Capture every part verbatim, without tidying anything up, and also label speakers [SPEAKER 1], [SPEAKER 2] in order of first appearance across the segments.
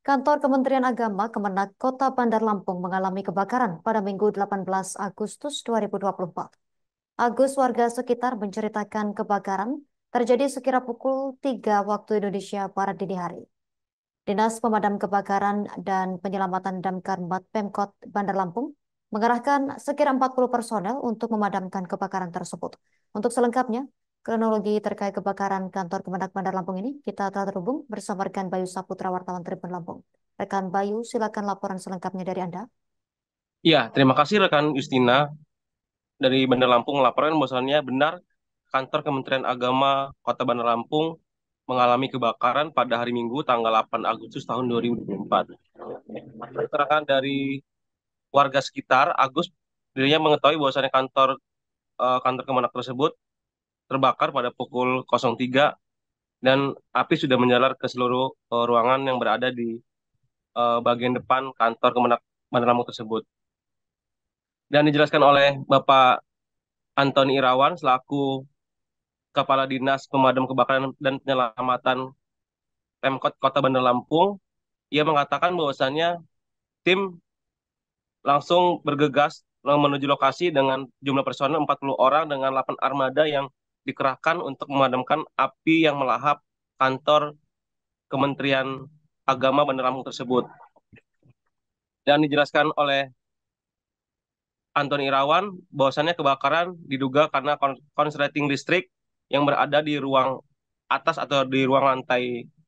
[SPEAKER 1] Kantor Kementerian Agama Kemenak Kota Bandar Lampung mengalami kebakaran pada Minggu delapan belas Agustus dua ribu dua puluh empat. Agus, warga sekitar, menceritakan kebakaran terjadi sekira pukul tiga waktu Indonesia Barat dini hari. Dinas Pemadam Kebakaran dan Penyelamatan Damkar Pemkot Bandar Lampung mengerahkan sekira empat puluh personel untuk memadamkan kebakaran tersebut. Untuk selengkapnya, kronologi terkait kebakaran kantor Kemenak Bandar Lampung ini kita telah terhubung bersama rekan Bayu Saputra, wartawan Tribun Lampung. Rekan Bayu, silakan laporan selengkapnya dari Anda.
[SPEAKER 2] Ya, terima kasih rekan Justina dari Bandar Lampung melaporkan bahwasannya benar kantor Kementerian Agama Kota Bandar Lampung mengalami kebakaran pada hari Minggu tanggal delapan Agustus tahun dua ribu dua puluh empat. Keterangan dari warga sekitar, Agus dirinya mengetahui bahwasannya kantor eh, kantor Kemenak tersebut terbakar pada pukul nol tiga dan api sudah menjalar ke seluruh eh, ruangan yang berada di eh, bagian depan kantor Kemenak Bandar Lampung tersebut. Dan dijelaskan oleh Bapak Antoni Irawan selaku Kepala Dinas Pemadam Kebakaran dan Penyelamatan Pemkot Kota Bandar Lampung, ia mengatakan bahwasannya tim langsung bergegas menuju lokasi dengan jumlah personel empat puluh orang dengan delapan armada yang dikerahkan untuk memadamkan api yang melahap kantor Kementerian Agama Bandar Lampung tersebut. Dan dijelaskan oleh Antoni Irawan bahwasannya kebakaran diduga karena konsleting listrik yang berada di ruang atas atau di ruang lantai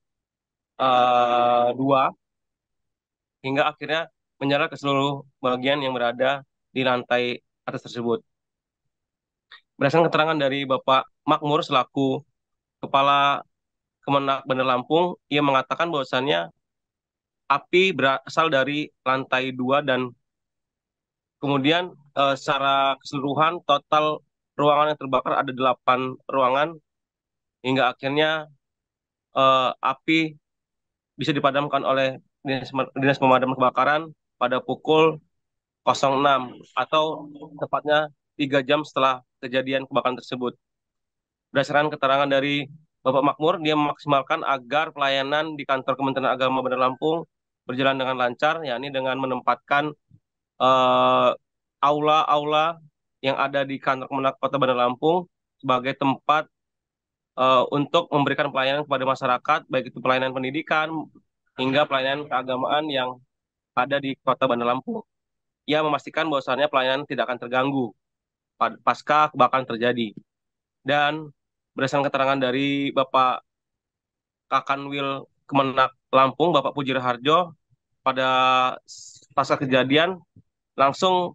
[SPEAKER 2] uh, dua hingga akhirnya menyerah ke seluruh bagian yang berada di lantai atas tersebut. Berdasarkan keterangan dari Bapak Makmur selaku Kepala Kemenak Bandar Lampung, ia mengatakan bahwasannya api berasal dari lantai dua dan kemudian uh, secara keseluruhan total ruangan yang terbakar ada delapan ruangan hingga akhirnya uh, api bisa dipadamkan oleh Dinas, Dinas Pemadam Kebakaran pada pukul nol enam atau tepatnya tiga jam setelah kejadian kebakaran tersebut. Berdasarkan keterangan dari Bapak Makmur, dia memaksimalkan agar pelayanan di kantor Kementerian Agama Bandar Lampung berjalan dengan lancar, yakni dengan menempatkan uh, aula-aula yang ada di kantor Kemenak Kota Bandar Lampung sebagai tempat uh, untuk memberikan pelayanan kepada masyarakat, baik itu pelayanan pendidikan hingga pelayanan keagamaan yang ada di Kota Bandar Lampung. Ia memastikan bahwasannya pelayanan tidak akan terganggu pasca kebakaran terjadi. Dan berdasarkan keterangan dari Bapak Kakanwil Kemenak Lampung, Bapak Puji Raharjo, pada pasca kejadian langsung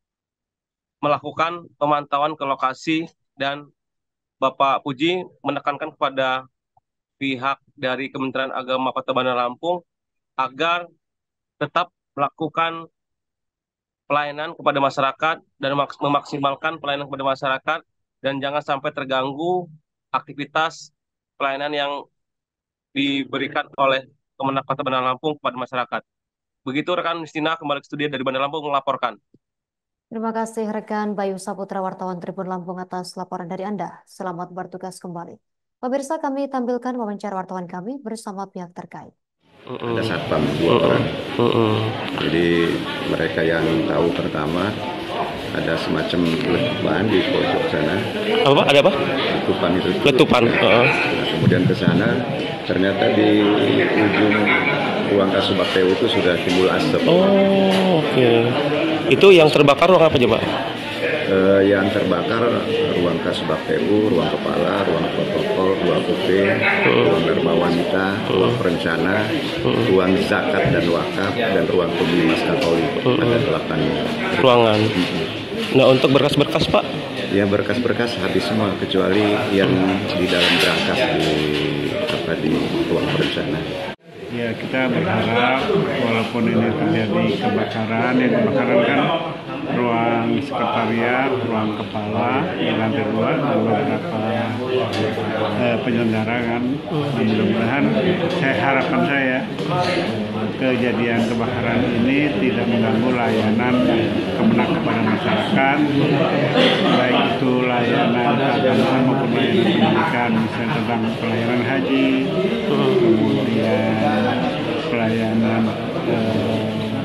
[SPEAKER 2] melakukan pemantauan ke lokasi dan Bapak Puji menekankan kepada pihak dari Kementerian Agama Kota Bandar Lampung agar tetap melakukan pelayanan kepada masyarakat dan memaksimalkan pelayanan kepada masyarakat dan jangan sampai terganggu aktivitas pelayanan yang diberikan oleh Kemenak Kota Bandar Lampung kepada masyarakat. Begitu rekan Justina, kembali ke studio dari Bandar Lampung melaporkan.
[SPEAKER 1] Terima kasih rekan Bayu Saputra, wartawan Tribun Lampung, atas laporan dari Anda. Selamat bertugas kembali. Pemirsa, kami tampilkan wawancara wartawan kami bersama pihak terkait.
[SPEAKER 3] Ada satpam dua orang. Jadi mereka yang tahu pertama ada semacam letupan di pojok sana.
[SPEAKER 2] Apa? Ada apa?
[SPEAKER 3] Letupan itu.
[SPEAKER 2] Letupan. Uh.
[SPEAKER 3] Nah, kemudian ke sana ternyata di ujung ruang Kasubag P U itu sudah timbul asap.
[SPEAKER 2] Oh, oke. Okay. Itu yang terbakar ruang apa aja, Pak?
[SPEAKER 3] Uh, yang terbakar ruang Kasubag P U, ruang kepala, ruang protokol, ruang U P, uh. ruang Dharma Wanita, uh. ruang perencana, uh. ruang zakat dan wakaf, dan ruang pembeli mas Katolik. Uh. Ada delapan
[SPEAKER 2] ruangan. Uh. Nah, untuk berkas-berkas, Pak?
[SPEAKER 3] Ya, berkas-berkas habis semua kecuali yang di dalam berangkas di apa di ruang perencana.
[SPEAKER 4] Ya, kita berharap walaupun ini terjadi kebakaran, yang kebakaran kan ruang sekretariat, ruang kepala di lantai dua dan beberapa eh, penyelenggara kan. Nah, mudah-mudahan saya harapan saya kejadian kebakaran ini tidak mengganggu layanan Kemenak kepada masyarakat, baik itu layanan keagamaan maupun layanan pendidikan, misalnya tentang pelayanan haji, kemudian pelayanan eh,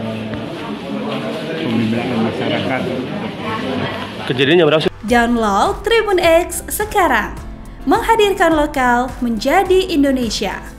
[SPEAKER 4] pembinaan masyarakat.
[SPEAKER 2] Kejadiannya berapa sih?
[SPEAKER 5] Download Tribun X sekarang, menghadirkan lokal menjadi Indonesia.